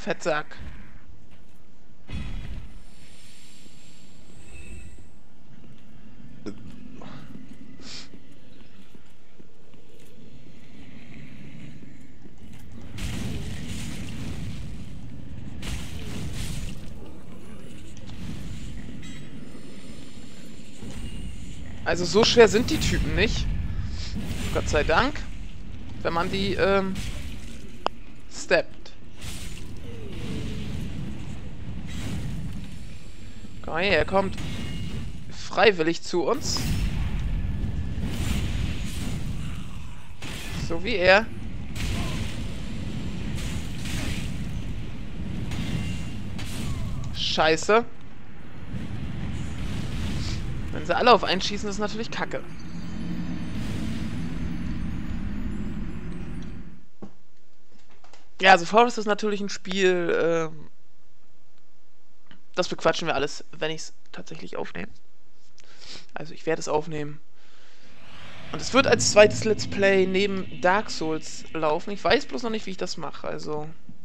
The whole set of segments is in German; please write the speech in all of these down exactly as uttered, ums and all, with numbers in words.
Fettsack. Also so schwer sind die Typen nicht. Gott sei Dank. Wenn man die, ähm, steppt. Komm her, er kommt freiwillig zu uns. So wie er. Scheiße. Wenn sie alle auf einen schießen, ist natürlich Kacke. Ja, also Forest ist natürlich ein Spiel, ähm, das bequatschen wir alles, wenn ich es tatsächlich aufnehme. Also ich werde es aufnehmen. Und es wird als zweites Let's Play neben Dark Souls laufen. Ich weiß bloß noch nicht, wie ich das mache. Also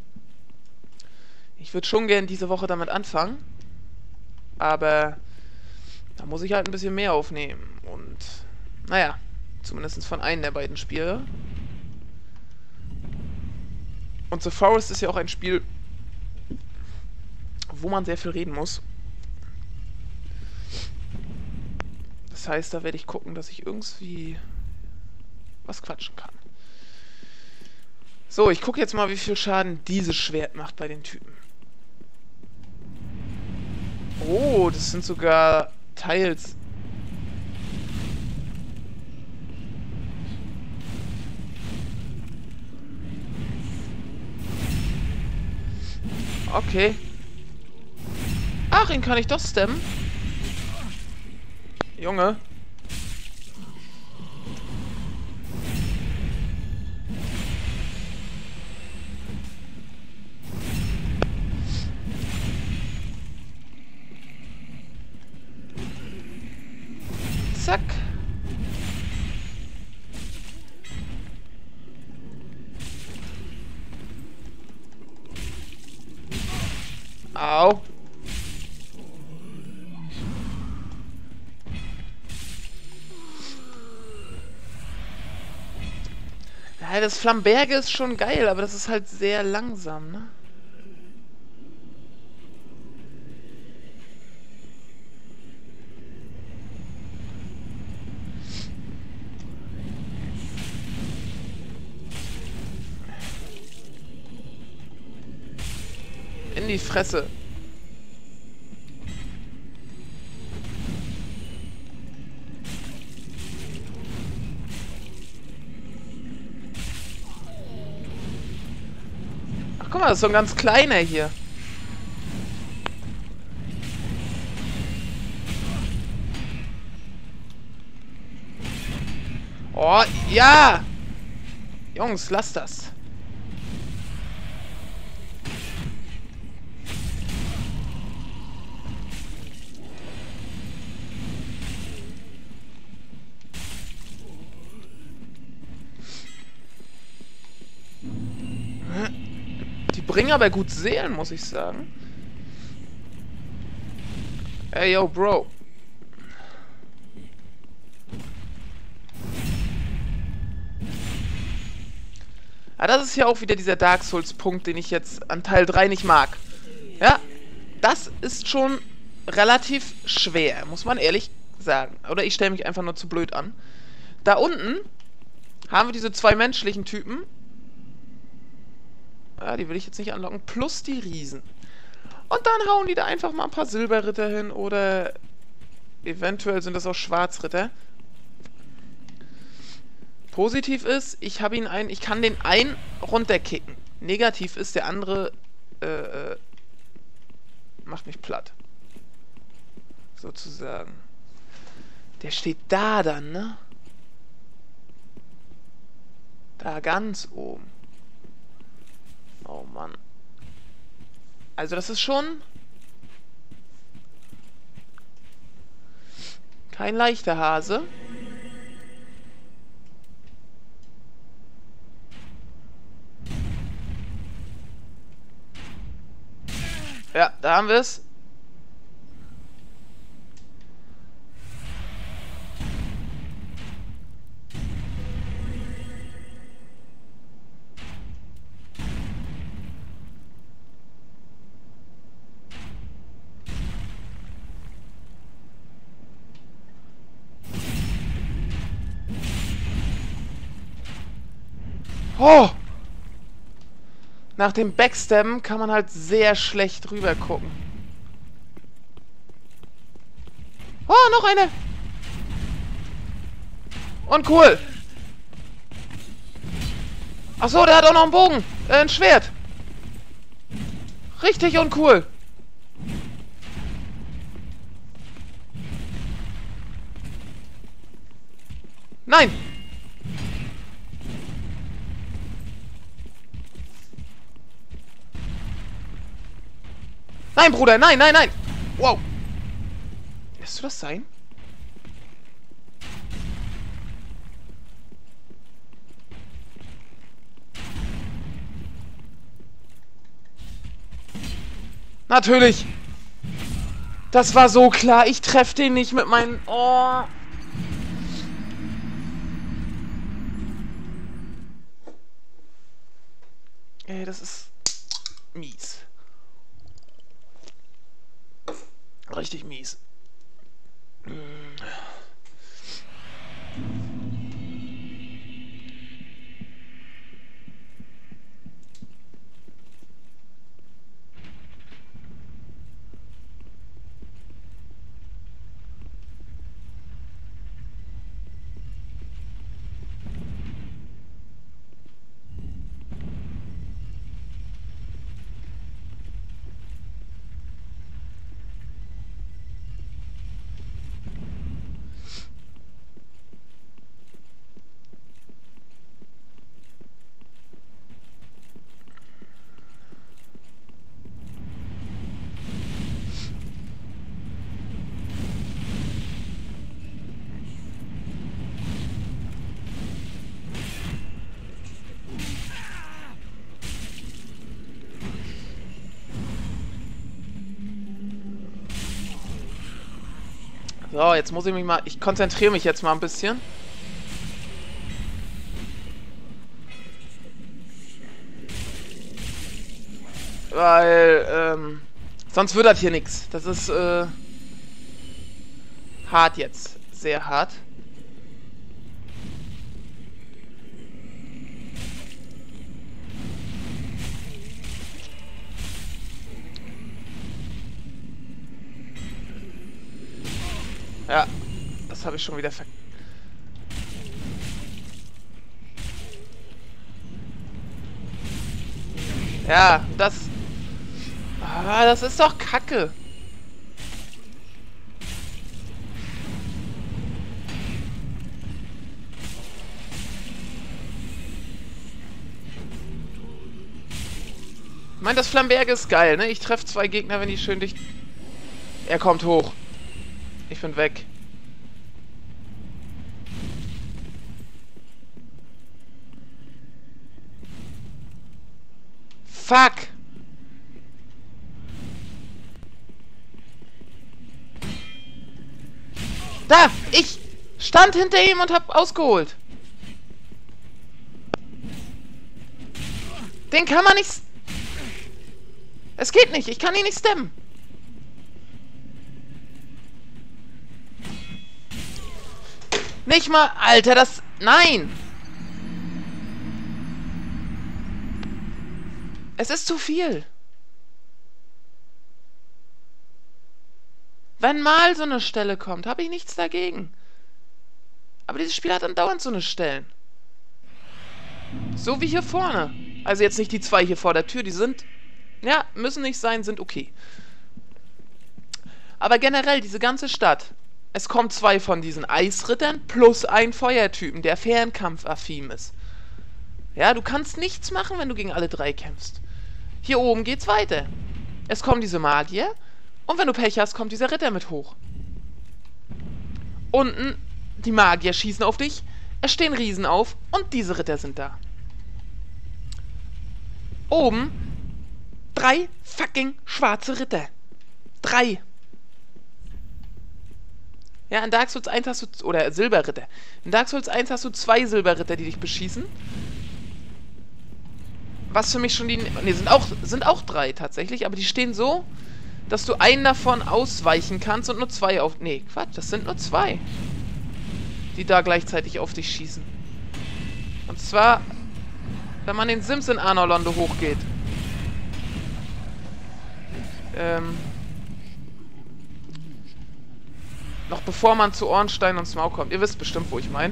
ich würde schon gerne diese Woche damit anfangen. Aber da muss ich halt ein bisschen mehr aufnehmen. Und naja, zumindest von einem der beiden Spiele. Und The Forest ist ja auch ein Spiel, wo man sehr viel reden muss. Das heißt, da werde ich gucken, dass ich irgendwie was quatschen kann. So, ich gucke jetzt mal, wie viel Schaden dieses Schwert macht bei den Typen. Oh, das sind sogar Teils. Okay. Ach, ihn kann ich doch stemmen. Junge. Zack. Au. Ja, das Flamberge ist schon geil, aber das ist halt sehr langsam, ne? In die Fresse. Ach, guck mal, das ist so ein ganz kleiner hier. Oh, ja! Jungs, lasst das. Die bringen aber gut Seelen, muss ich sagen. Ey, yo, Bro. Ah, das ist ja auch wieder dieser Dark Souls-Punkt, den ich jetzt an Teil drei nicht mag. Ja, das ist schon relativ schwer, muss man ehrlich sagen. Oder ich stelle mich einfach nur zu blöd an. Da unten haben wir diese zwei menschlichen Typen. Ja, die will ich jetzt nicht anlocken. Plus die Riesen. Und dann hauen die da einfach mal ein paar Silberritter hin. Oder eventuell sind das auch Schwarzritter. Positiv ist, ich habe ihn ein, ich kann den einen runterkicken. Negativ ist, der andere äh, äh, macht mich platt. Sozusagen. Der steht da dann, ne? Da ganz oben. Oh Mann. Also das ist schon kein leichter Hase. da haben wir es. Oh! Nach dem Backstabben kann man halt sehr schlecht rüber gucken. Oh, noch eine! Und cool! Achso, der hat auch noch einen Bogen. Äh, ein Schwert. Richtig uncool. Nein! Nein, Bruder, nein, nein, nein! Wow! Lässt du das sein? Natürlich! Das war so klar, ich treffe den nicht mit meinen... Oh! Ey, das ist... mies. Richtig mies. So, jetzt muss ich mich mal... Ich konzentriere mich jetzt mal ein bisschen. Weil, ähm... sonst wird das hier nichts. Das ist, äh... hart jetzt. Sehr hart. Ja, das habe ich schon wieder ver... Ja, das... Ah, das ist doch Kacke. Ich meine, das Flamberge ist geil, ne? Ich treffe zwei Gegner, wenn die schön dicht... Er kommt hoch. Ich bin weg. Fuck! Da! Ich stand hinter ihm und hab ausgeholt. Den kann man nicht... Es geht nicht. Ich kann ihn nicht stemmen. Nicht mal... Alter, das... Nein! Es ist zu viel. Wenn mal so eine Stelle kommt, habe ich nichts dagegen. Aber dieses Spiel hat dann dauernd so eine Stellen. So wie hier vorne. Also jetzt nicht die zwei hier vor der Tür, die sind... Ja, müssen nicht sein, sind okay. Aber generell, diese ganze Stadt... Es kommen zwei von diesen Eisrittern plus ein Feuertypen, der fernkampfaffin ist. Ja, du kannst nichts machen, wenn du gegen alle drei kämpfst. Hier oben geht's weiter. Es kommen diese Magier und wenn du Pech hast, kommt dieser Ritter mit hoch. Unten, die Magier schießen auf dich, es stehen Riesen auf und diese Ritter sind da. Oben, drei fucking schwarze Ritter. Drei. Ja, in Dark Souls eins hast du... Oder Silberritter. In Dark Souls eins hast du zwei Silberritter, die dich beschießen. Was für mich schon die... Ne, sind auch, sind auch drei tatsächlich, aber die stehen so, dass du einen davon ausweichen kannst und nur zwei auf... Nee, Quatsch, das sind nur zwei, die da gleichzeitig auf dich schießen. Und zwar, wenn man den Sims in Anorlande hochgeht. Ähm... Noch bevor man zu Ornstein und Smaug kommt. Ihr wisst bestimmt, wo ich meine.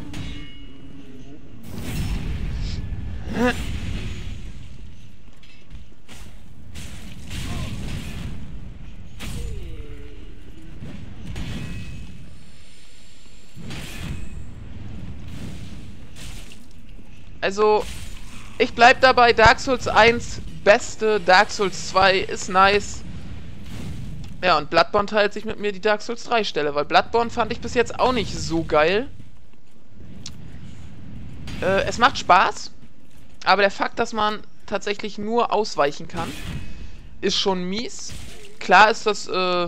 Also, ich bleib dabei. Dark Souls eins, beste. Dark Souls zwei ist nice. Ja, und Bloodborne teilt sich mit mir die Dark Souls drei Stelle, weil Bloodborne fand ich bis jetzt auch nicht so geil. Äh, es macht Spaß, aber der Fakt, dass man tatsächlich nur ausweichen kann, ist schon mies. Klar ist das äh,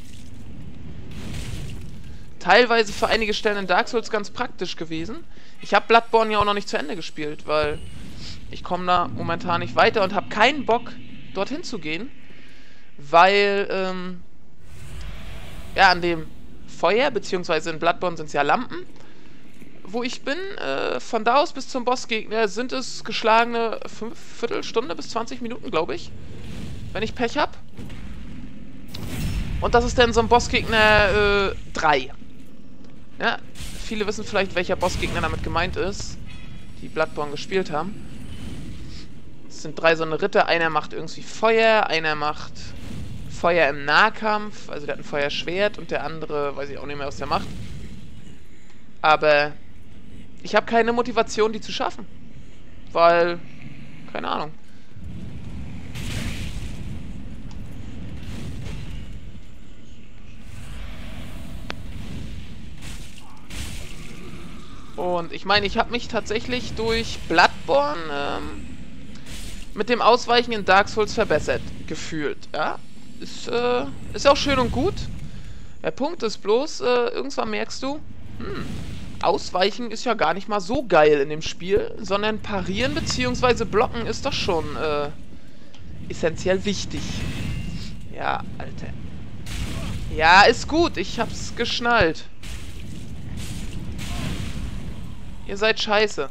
teilweise für einige Stellen in Dark Souls ganz praktisch gewesen. Ich habe Bloodborne ja auch noch nicht zu Ende gespielt, weil ich komme da momentan nicht weiter und habe keinen Bock, dorthin zu gehen. Weil, ähm, ja, an dem Feuer, beziehungsweise in Bloodborne sind es ja Lampen, wo ich bin, äh, von da aus bis zum Bossgegner sind es geschlagene fünf Viertelstunde bis zwanzig Minuten, glaube ich, wenn ich Pech habe. Und das ist dann so ein Bossgegner, äh, drei. Ja, viele wissen vielleicht, welcher Bossgegner damit gemeint ist, die Bloodborne gespielt haben. Es sind drei so eine Ritter, einer macht irgendwie Feuer, einer macht Feuer im Nahkampf, also der hat ein Feuerschwert und der andere, weiß ich auch nicht mehr, was der macht. Aber ich habe keine Motivation, die zu schaffen. Weil, keine Ahnung. Und ich meine, ich habe mich tatsächlich durch Bloodborne ähm, mit dem Ausweichen in Dark Souls verbessert gefühlt, ja. Ist, äh, ist auch schön und gut. Der Punkt ist bloß, äh, irgendwann merkst du, hm, Ausweichen ist ja gar nicht mal so geil in dem Spiel, sondern parieren bzw. blocken ist doch schon, äh, essentiell wichtig. Ja, Alter. Ja, ist gut, ich hab's geschnallt. Ihr seid scheiße.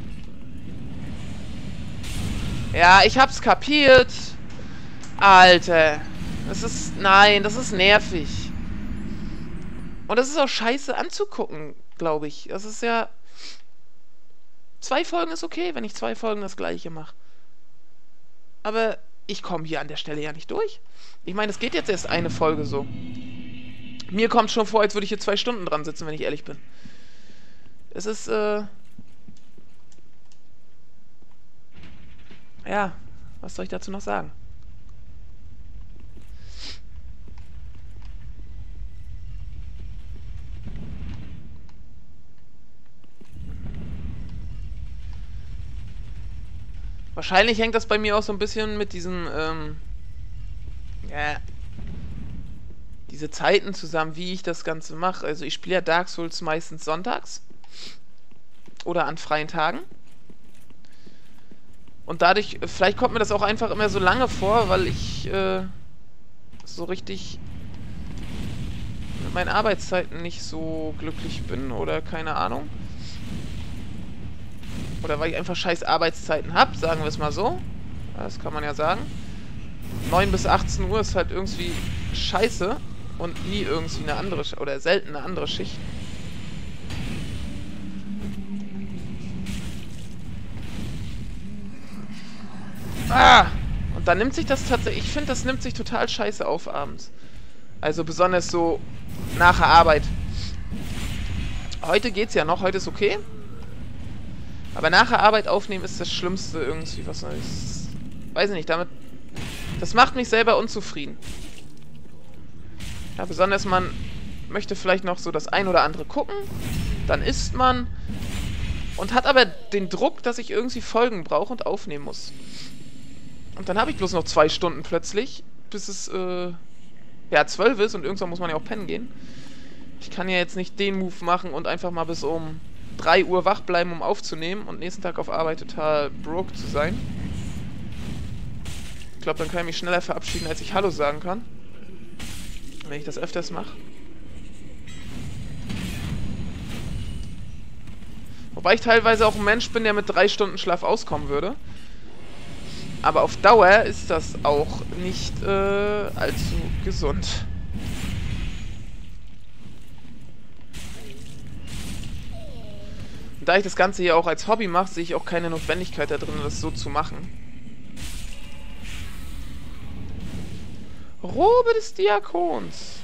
Ja, ich hab's kapiert. Alter. Das ist... Nein, das ist nervig. Und das ist auch scheiße anzugucken, glaube ich. Das ist ja... Zwei Folgen ist okay, wenn ich zwei Folgen das gleiche mache. Aber ich komme hier an der Stelle ja nicht durch. Ich meine, es geht jetzt erst eine Folge so. Mir kommt schon vor, als würde ich hier zwei Stunden dran sitzen, wenn ich ehrlich bin. Es ist, äh... ja, was soll ich dazu noch sagen? Wahrscheinlich hängt das bei mir auch so ein bisschen mit diesen, ähm, ja, diese Zeiten zusammen, wie ich das Ganze mache. Also ich spiele ja Dark Souls meistens sonntags oder an freien Tagen. Und dadurch, vielleicht kommt mir das auch einfach immer so lange vor, weil ich äh, so richtig mit meinen Arbeitszeiten nicht so glücklich bin oder keine Ahnung. Oder weil ich einfach scheiß Arbeitszeiten habe, sagen wir es mal so. Das kann man ja sagen. neun bis achtzehn Uhr ist halt irgendwie scheiße und nie irgendwie eine andere, oder selten eine andere Schicht. Ah! Und dann nimmt sich das tatsächlich, ich finde, das nimmt sich total scheiße auf abends. Also besonders so nach der Arbeit. Heute geht's ja noch, heute ist okay. Aber nach der Arbeit aufnehmen ist das Schlimmste irgendwie, was ist. Weiß ich nicht, damit... Das macht mich selber unzufrieden. Ja, besonders man möchte vielleicht noch so das ein oder andere gucken. Dann isst man. Und hat aber den Druck, dass ich irgendwie Folgen brauche und aufnehmen muss. Und dann habe ich bloß noch zwei Stunden plötzlich, bis es, äh... ja, zwölf ist und irgendwann muss man ja auch pennen gehen. Ich kann ja jetzt nicht den Move machen und einfach mal bis um drei Uhr wach bleiben, um aufzunehmen und nächsten Tag auf Arbeit total broke zu sein. Ich glaube, dann kann ich mich schneller verabschieden, als ich Hallo sagen kann. Wenn ich das öfters mache. Wobei ich teilweise auch ein Mensch bin, der mit drei Stunden Schlaf auskommen würde. Aber auf Dauer ist das auch nicht äh, allzu gesund. Und da ich das Ganze hier auch als Hobby mache, sehe ich auch keine Notwendigkeit da drin, das so zu machen. Robe des Diakons.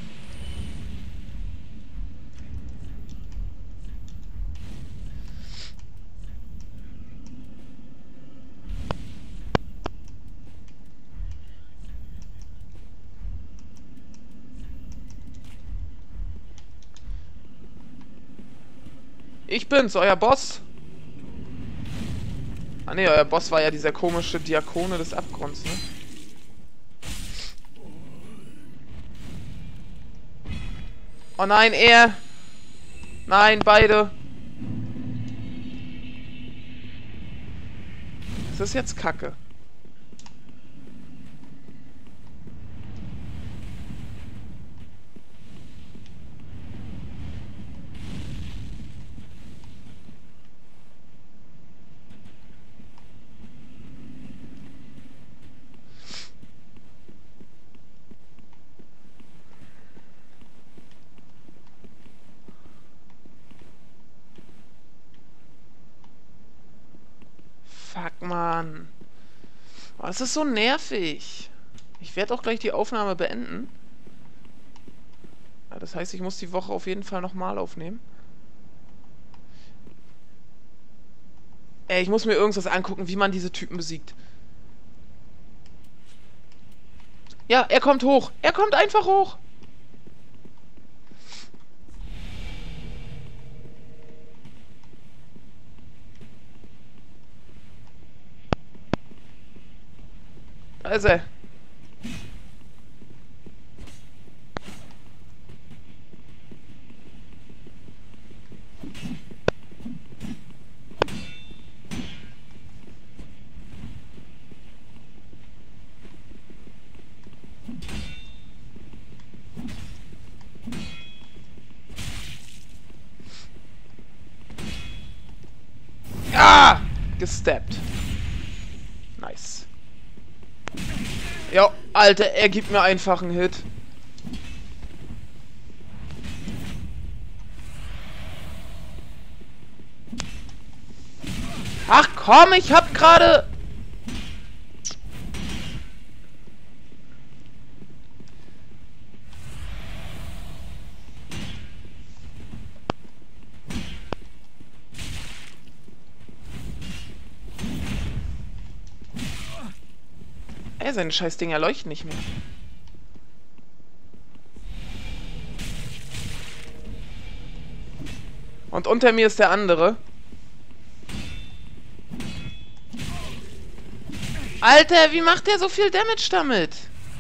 Ich bin's, euer Boss. Ah ne, euer Boss war ja dieser komische Diakone des Abgrunds, ne? Oh nein, er! Nein, beide! Das ist jetzt Kacke. Fuck, Mann. Oh, das ist so nervig. Ich werde auch gleich die Aufnahme beenden. Ja, das heißt, ich muss die Woche auf jeden Fall nochmal aufnehmen. Ey, ich muss mir irgendwas angucken, wie man diese Typen besiegt. Ja, er kommt hoch. Er kommt einfach hoch. Da ist er. Ah! Gesteppt. Nice. Ja, Alter, er gibt mir einfach einen Hit. Ach komm, ich hab gerade... Ey, seine scheiß Dinger leuchten nicht mehr. Und unter mir ist der andere. Alter, wie macht der so viel Damage damit?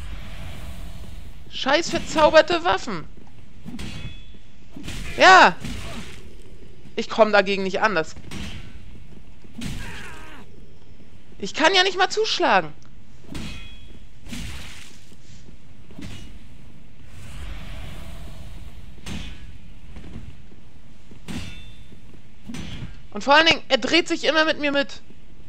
Scheiß verzauberte Waffen. Ja. Ich komme dagegen nicht anders. Ich kann ja nicht mal zuschlagen. Und vor allen Dingen, er dreht sich immer mit mir mit.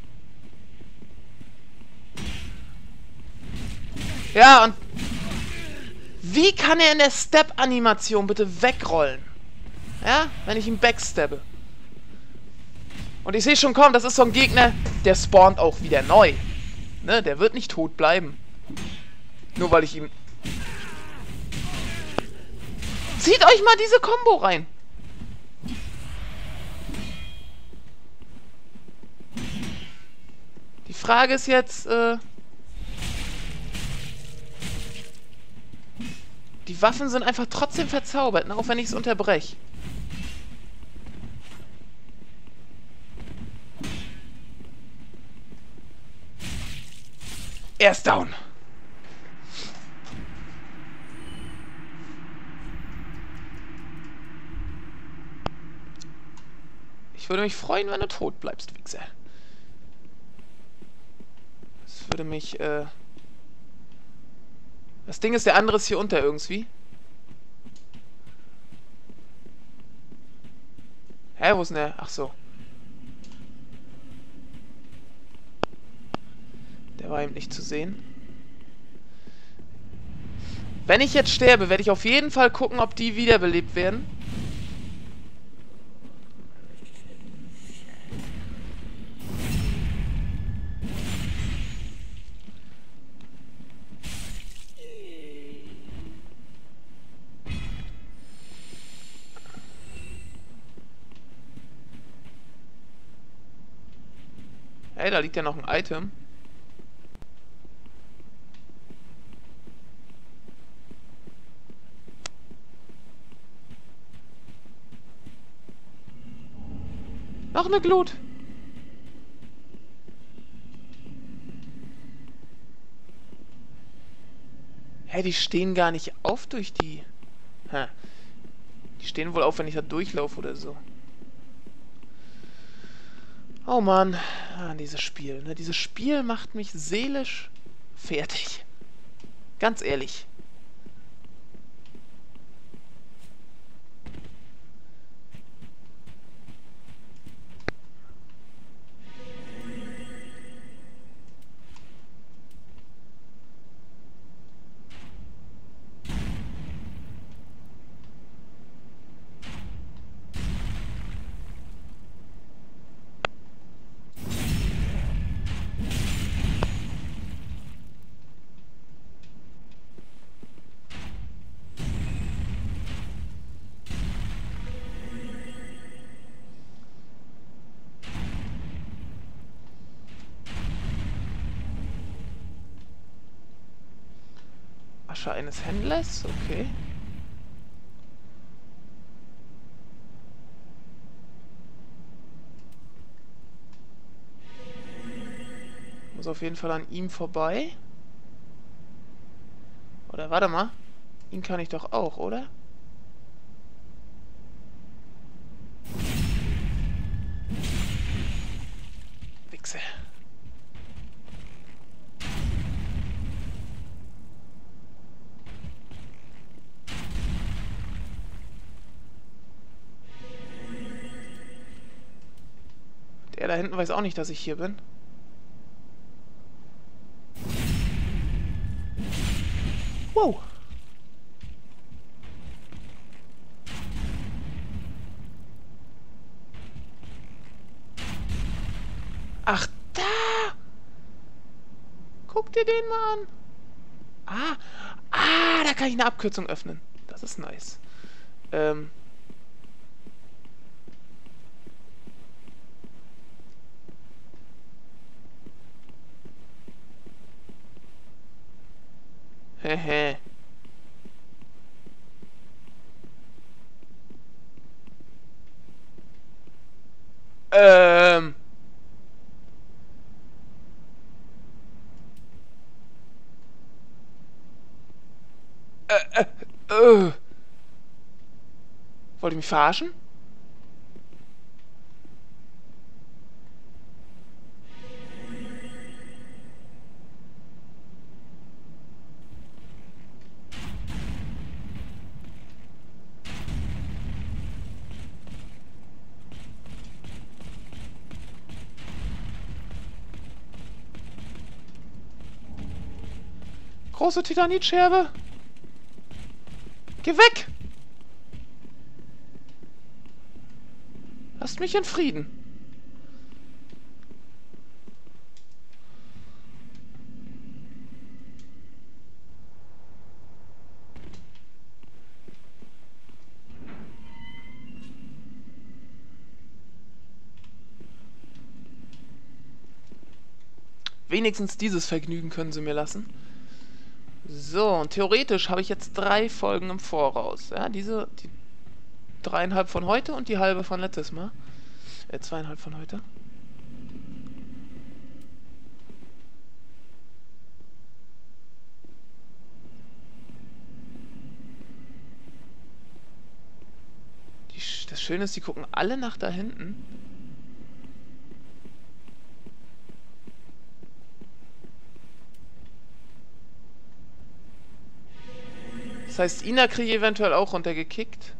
Ja, und wie kann er in der Step-Animation bitte wegrollen? Ja, wenn ich ihn backstabbe. Und ich sehe schon, komm, das ist so ein Gegner, der spawnt auch wieder neu. Ne, der wird nicht tot bleiben. Nur weil ich ihm... Zieht euch mal diese Combo rein. Die Frage ist jetzt, äh... die Waffen sind einfach trotzdem verzaubert, ne? Auch wenn ich es unterbreche. Er ist down. Ich würde mich freuen, wenn du tot bleibst, Wichser. Das würde mich, äh... Das Ding ist, der andere ist hier unter irgendwie. Hä, wo ist denn der? Ach so. Der war eben nicht zu sehen. Wenn ich jetzt sterbe, werde ich auf jeden Fall gucken, ob die wiederbelebt werden. Ey, da liegt ja noch ein Item. Noch eine Glut. Hä, die stehen gar nicht auf durch die... Ha. Die stehen wohl auf, wenn ich da durchlaufe oder so. Oh Mann. Ah, dieses Spiel. Ne? Dieses Spiel macht mich seelisch fertig. Ganz ehrlich. Asche eines Händlers? Okay. Muss auf jeden Fall an ihm vorbei. Oder warte mal. Ihn kann ich doch auch, oder? Wichse. Der da hinten weiß auch nicht, dass ich hier bin. Wow. Ach, da! Guck dir den mal an. Ah, ah, da kann ich eine Abkürzung öffnen. Das ist nice. Ähm... Hehe. Ähm. Äh, äh, äh. Wollt ihr mich verarschen? Große Titanitscherbe. Geh weg! Lasst mich in Frieden. Wenigstens dieses Vergnügen können sie mir lassen. So, und theoretisch habe ich jetzt drei Folgen im Voraus. Ja, diese, die dreieinhalb von heute und die halbe von letztes Mal. Äh, zweieinhalb von heute. Die, das Schöne ist, die gucken alle nach da hinten. Das heißt, Ina kriege ich eventuell auch runtergekickt.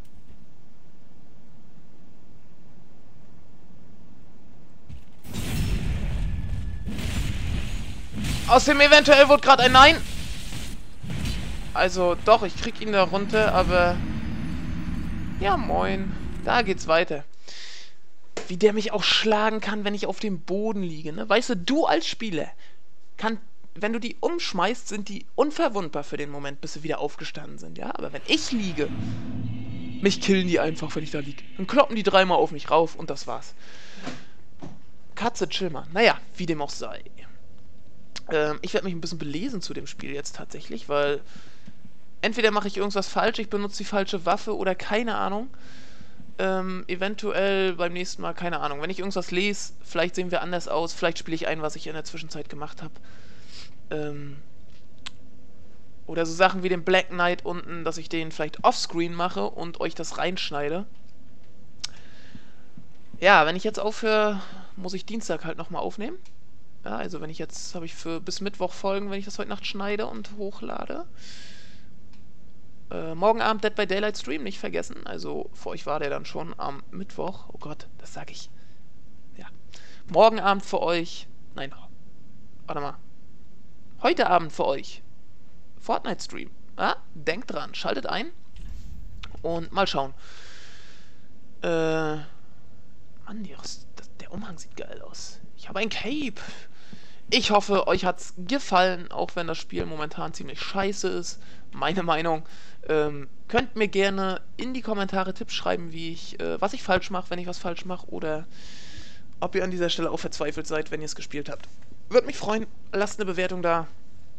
Außerdem eventuell wurde gerade ein Nein. Also doch, ich krieg ihn da runter, aber... Ja, moin. Da geht's weiter. Wie der mich auch schlagen kann, wenn ich auf dem Boden liege, ne? Weißt du, du als Spieler, kann, wenn du die umschmeißt, sind die unverwundbar für den Moment, bis sie wieder aufgestanden sind, ja? Aber wenn ich liege, mich killen die einfach, wenn ich da liege. Dann kloppen die dreimal auf mich rauf und das war's. Katze, chill mal. Naja, wie dem auch sei. Ähm, ich werde mich ein bisschen belesen zu dem Spiel jetzt tatsächlich, weil entweder mache ich irgendwas falsch, ich benutze die falsche Waffe oder keine Ahnung. Ähm, eventuell beim nächsten Mal, keine Ahnung. Wenn ich irgendwas lese, vielleicht sehen wir anders aus, vielleicht spiele ich ein, was ich in der Zwischenzeit gemacht habe. Ähm, oder so Sachen wie den Black Knight unten, dass ich den vielleicht offscreen mache und euch das reinschneide. Ja, wenn ich jetzt aufhöre, muss ich Dienstag halt nochmal aufnehmen. Ja, also wenn ich jetzt, habe ich für bis Mittwoch Folgen, wenn ich das heute Nacht schneide und hochlade. Äh, morgen Abend Dead by Daylight Stream, nicht vergessen. Also für euch war der dann schon am Mittwoch. Oh Gott, das sage ich. Ja. Morgen Abend für euch. Nein, warte mal. Heute Abend für euch. Fortnite Stream. Ja, denkt dran, schaltet ein. Und mal schauen. Äh. Mann, die, das, der Umhang sieht geil aus. Ich habe ein Cape. Ich hoffe, euch hat's gefallen, auch wenn das Spiel momentan ziemlich scheiße ist. Meine Meinung. Ähm, könnt mir gerne in die Kommentare Tipps schreiben, wie ich, äh, was ich falsch mache, wenn ich was falsch mache, oder ob ihr an dieser Stelle auch verzweifelt seid, wenn ihr es gespielt habt. Würde mich freuen. Lasst eine Bewertung da.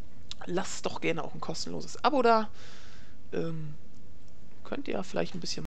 Lasst doch gerne auch ein kostenloses Abo da. Ähm, könnt ihr vielleicht ein bisschen